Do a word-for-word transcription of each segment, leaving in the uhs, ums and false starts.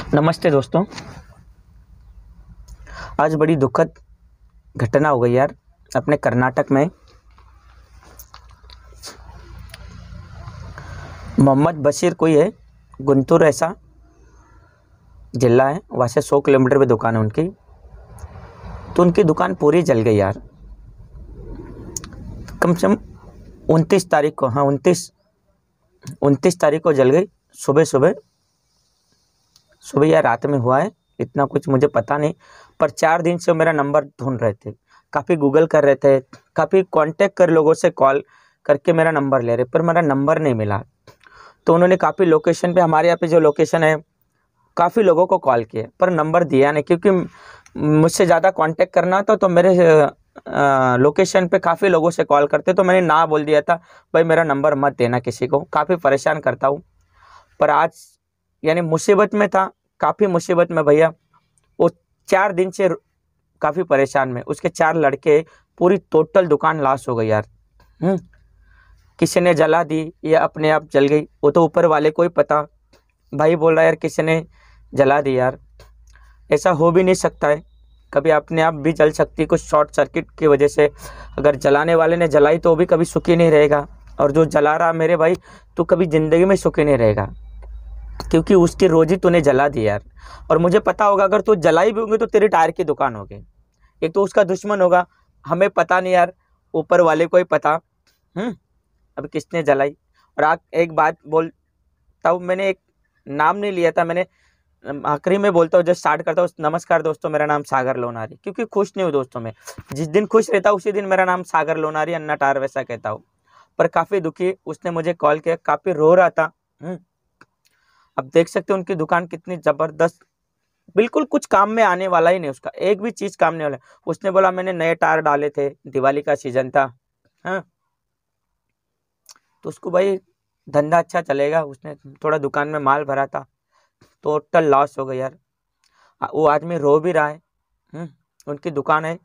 नमस्ते दोस्तों। आज बड़ी दुखद घटना हो गई यार अपने कर्नाटक में। मोहम्मद बशीर कोई है, गुंटूर ऐसा जिला है, वहाँ से सौ किलोमीटर पे दुकान है उनकी। तो उनकी दुकान पूरी जल गई यार। कम से कम उनतीस तारीख को, हाँ उनतीस उनतीस तारीख को जल गई। सुबह सुबह सुबह या रात में हुआ है, इतना कुछ मुझे पता नहीं। पर चार दिन से मेरा नंबर ढूंढ रहे थे, काफ़ी गूगल कर रहे थे, काफ़ी कांटेक्ट कर लोगों से कॉल करके मेरा नंबर ले रहे, पर मेरा नंबर नहीं मिला। तो उन्होंने काफ़ी लोकेशन पे, हमारे यहाँ पे जो लोकेशन है, काफ़ी लोगों को कॉल किया पर नंबर दिया नहीं, क्योंकि मुझसे ज़्यादा कांटेक्ट करना था। तो मेरे लोकेशन पे काफ़ी लोगों से कॉल करते, तो मैंने ना बोल दिया था, भाई मेरा नंबर मत देना किसी को, काफ़ी परेशान करता हूँ। पर आज यानी मुसीबत में था, काफ़ी मुसीबत में भैया। वो चार दिन से काफ़ी परेशान में, उसके चार लड़के, पूरी टोटल दुकान लॉस हो गई यार। हम्म किसी ने जला दी या अपने आप जल गई, वो तो ऊपर वाले को ही पता। भाई बोल रहा है यार किसी ने जला दी यार, ऐसा हो भी नहीं सकता है, कभी अपने आप भी जल सकती, कुछ शॉर्ट सर्किट की वजह से। अगर जलाने वाले ने जलाई तो वो भी कभी सुखी नहीं रहेगा, और जो जला रहा मेरे भाई, तो कभी ज़िंदगी में सुखी नहीं रहेगा, क्योंकि उसकी रोजी तूने जला दी यार। और मुझे पता होगा अगर तू जलाई भी होगी तो तेरी टायर की दुकान होगी, एक तो उसका दुश्मन होगा, हमें पता नहीं यार, ऊपर वाले को ही पता। हम्म अब किसने जलाई। और आ, एक बात बोलता हूँ, मैंने एक नाम नहीं लिया था, मैंने आखिरी में बोलता हूँ, जब स्टार्ट करता हूँ, नमस्कार दोस्तों, मेरा नाम सागर लोनारी, क्योंकि खुश नहीं हूँ दोस्तों मैं। जिस दिन खुश रहता हूँ उसी दिन मेरा नाम सागर लोनारी, अन्ना टायर वैसा कहता हूँ। पर काफ़ी दुखी, उसने मुझे कॉल किया, काफ़ी रो रहा था। हम्म अब देख सकते हो उनकी दुकान कितनी ज़बरदस्त, बिल्कुल कुछ काम में आने वाला ही नहीं, उसका एक भी चीज़ काम नहीं वाला। उसने बोला मैंने नए टायर डाले थे, दिवाली का सीजन था, हाँ, तो उसको भाई धंधा अच्छा चलेगा, उसने थोड़ा दुकान में माल भरा था, टोटल लॉस हो गया यार। आ, वो आदमी रो भी रहा है। हम्म उनकी दुकान है,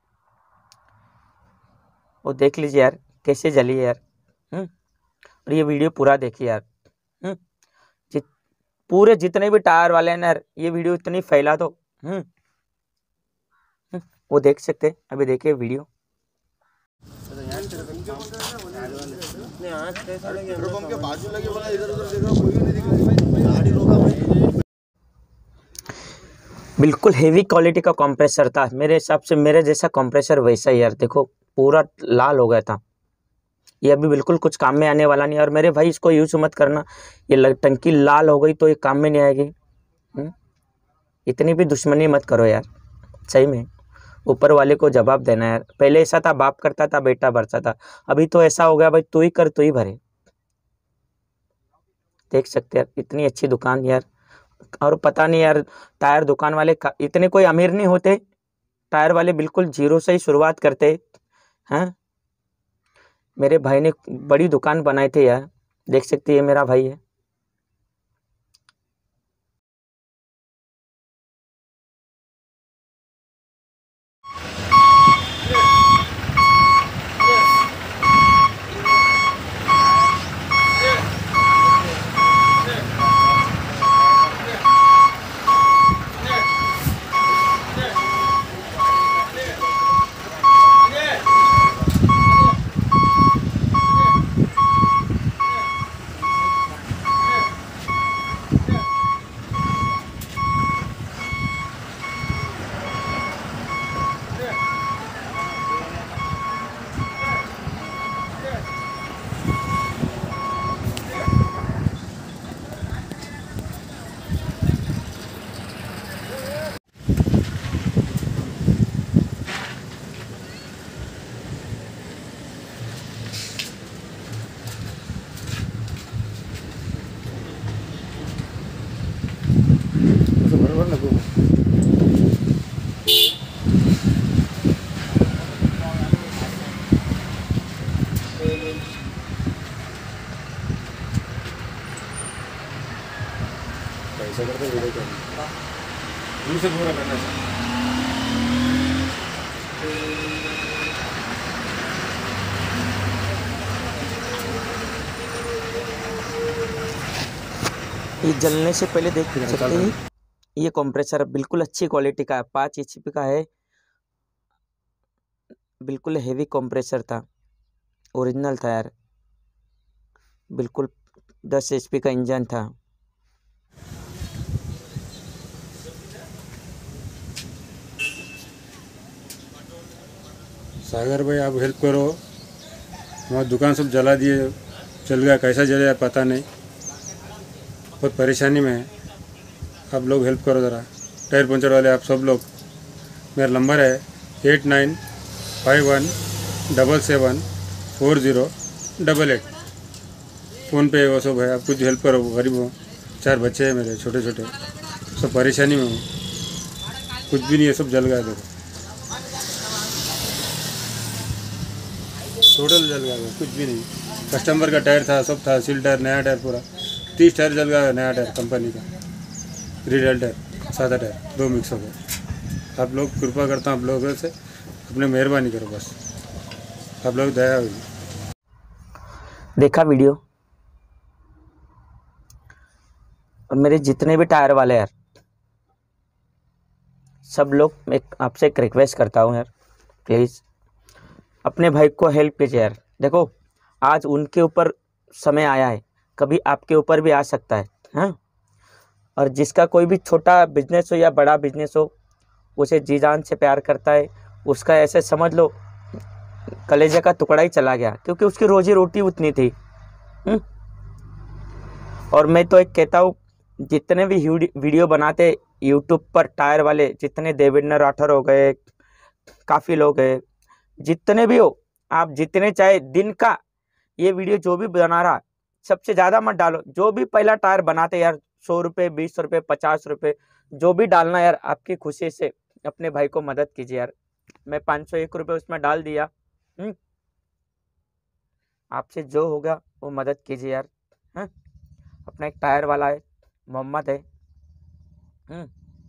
वो देख लीजिए यार कैसे जली है यार। हम्म और ये वीडियो पूरा देखिए यार। हम्म जित पूरे जितने भी टायर वाले हैं ना यार, ये वीडियो इतनी फैला दो। हम्म हम्म, वो देख सकते हैं, अभी देखिए वीडियो। पेट्रोल पंप के बाजू लगे, बोला इधर उधर देख रहा, कोई भी नहीं दिख रहा, गाड़ी रोका भाई। बिल्कुल हेवी क्वालिटी का कंप्रेसर था, मेरे हिसाब से मेरे जैसा कंप्रेसर वैसा ही यार। देखो पूरा लाल हो गया था, ये अभी बिल्कुल कुछ काम में आने वाला नहीं। और मेरे भाई इसको यूज मत करना, ये लग- टंकी लाल हो गई तो ये काम में नहीं आएगी। हम्म? इतनी भी दुश्मनी मत करो यार, सही में। ऊपर वाले को जवाब देना यार। पहले ऐसा था, बाप करता था बेटा भरता था, अभी तो ऐसा हो गया भाई, तू ही कर तू ही भरे। देख सकते हैं इतनी अच्छी दुकान यार। और पता नहीं यार, टायर दुकान वाले का- इतने कोई अमीर नहीं होते, टायर वाले बिल्कुल जीरो से ही शुरुआत करते हैं। मेरे भाई ने बड़ी दुकान बनाई थी यार, देख सकते हैं, ये मेरा भाई है। बरोबर नको पैसा करते वीडियो करना दूर से पूरा करना है। ये जलने से पहले देख सकते हैं, ये कंप्रेसर बिल्कुल अच्छी क्वालिटी का है, पाँच एच पी का है, बिल्कुल हेवी कंप्रेसर था, ओरिजिनल था यार, बिल्कुल दस एच पी का इंजन था। सागर भाई आप हेल्प करो, हमारी दुकान सब जला दिए, चल गया, कैसा जला पता नहीं, बहुत परेशानी में है, आप लोग हेल्प करो ज़रा, टायर पंचर वाले आप सब लोग। मेरा नंबर है eight nine five one double seven four zero double eight, phone पे वो सब है, आप कुछ हेल्प करो, गरीब हो, चार बच्चे हैं मेरे छोटे छोटे, सब परेशानी में हूँ, कुछ भी नहीं है, सब जल गया, देखो टोटल जल गया, कुछ भी नहीं, कस्टमर का टायर था, सब था, सील टायर, नया टायर पूरा, तीस टायर जल गया, नया टायर कंपनी का, रिटेल टायर, सादा टायर, दो मिक्स हो गए। आप लोग कृपा करता हूँ आप लोगों से, अपने मेहरबानी करो बस, आप लोग दया हुई। देखा वीडियो, और मेरे जितने भी टायर वाले यार, सब लोग, मैं आपसे एक रिक्वेस्ट करता हूँ यार, प्लीज़ अपने भाई को हेल्प कीजिए यार। देखो आज उनके ऊपर समय आया है, कभी आपके ऊपर भी आ सकता है, हाँ। और जिसका कोई भी छोटा बिजनेस हो या बड़ा बिजनेस हो, उसे जी जान से प्यार करता है, उसका ऐसे समझ लो कलेजे का टुकड़ा ही चला गया, क्योंकि उसकी रोजी रोटी उतनी थी। हुँ? और मैं तो एक कहता हूँ, जितने भी वीडियो बनाते यूट्यूब पर टायर वाले, जितने देवेंद्र राठौर हो गए, काफ़ी लोग हैं, जितने भी हो, आप जितने चाहे दिन का ये वीडियो जो भी बना रहा, सबसे ज़्यादा मत डालो। जो भी पहला टायर बनाते यार, सौ रुपये, बीस रुपये, पचास रुपये, जो भी डालना यार, आपकी खुशी से अपने भाई को मदद कीजिए यार। मैं पाँच सौ एक रुपये उसमें डाल दिया। हुँ? आपसे जो होगा वो मदद कीजिए यार। हाँ, अपना एक टायर वाला है, मोहम्मद है। हुँ?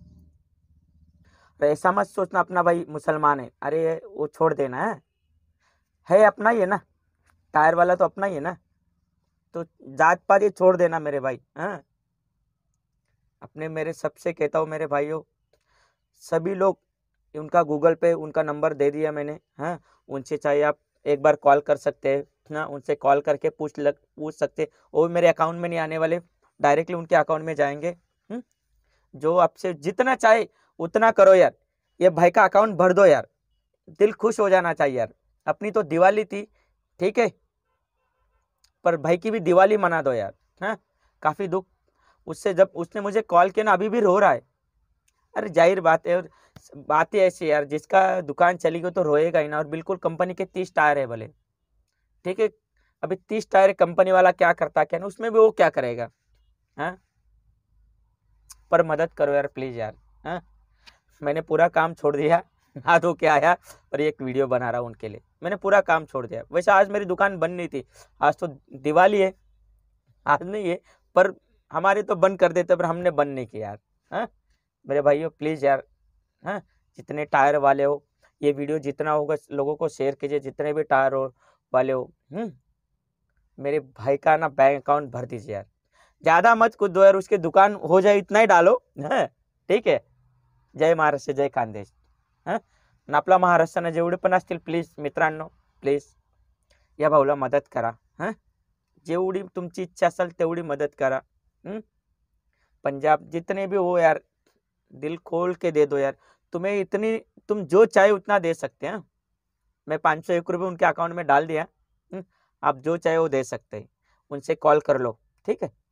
तो ऐसा मत सोचना अपना भाई मुसलमान है, अरे वो छोड़ देना है है अपना ही है ना, टायर वाला तो अपना ही है ना, तो जात पात ये छोड़ देना मेरे भाई। हाँ, अपने मेरे सबसे कहता हूँ मेरे भाइयों, सभी लोग, उनका गूगल पे उनका नंबर दे दिया मैंने, हाँ, उनसे चाहे आप एक बार कॉल कर सकते हैं ना, उनसे कॉल करके पूछ लग पूछ सकते, वो भी मेरे अकाउंट में नहीं आने वाले, डायरेक्टली उनके अकाउंट में जाएंगे। हुँ? जो आपसे जितना चाहे उतना करो यार, ये भाई का अकाउंट भर दो यार, दिल खुश हो जाना चाहिए यार। अपनी तो दिवाली थी, ठीक है, पर भाई की भी दिवाली मना दो यार। हाँ, काफ़ी दुख उससे, जब उसने मुझे कॉल किया ना, अभी भी रो रहा है। अरे जाहिर बात है, और बात ही ऐसी यार, जिसका दुकान चली गई तो रोएगा ही ना। और बिल्कुल कंपनी के तीस टायर है भले, ठीक है, अभी तीस टायर कंपनी वाला क्या करता क्या नहीं, उसमें भी वो क्या करेगा। हाँ, पर मदद करो यार प्लीज़ यार। हाँ, मैंने पूरा काम छोड़ दिया, नहा धो के आया और एक वीडियो बना रहा हूँ उनके लिए, मैंने पूरा काम छोड़ दिया। वैसे आज मेरी दुकान बंद नहीं थी, आज तो दिवाली है, आज नहीं है, पर हमारे तो बंद कर देते, पर हमने बंद नहीं किया यार। हाँ, मेरे भाइयों प्लीज़ यार, हाँ, जितने टायर वाले हो, ये वीडियो जितना होगा लोगों को शेयर कीजिए, जितने भी टायर हो वाले हो। हुँ? मेरे भाई का ना बैंक अकाउंट भर दीजिए यार, ज़्यादा मत कुछ दो यार, उसकी दुकान हो जाए इतना ही डालो। हाँ, ठीक आहे. जय महाराष्ट्र, जय खानदेश. हां, आणि आपला महाराष्ट्रानं जेवढे पण असतील प्लीज मित्रांनो, प्लीज या भाऊला मदत करा. हां, जेवढी तुमची इच्छा असेल तेवढी मदत करा. हं? पंजाब जितने भी हो यार, दिल खोल के दे दो यार, तुम्हें इतनी, तुम जो चाहे उतना दे सकते हैं. मैं पाँच सौ एक रुपये उनके अकाउंट में डाल दिया. हं? आप जो चाहे वो दे सकते हैं, उनसे कॉल कर लो, ठीक है.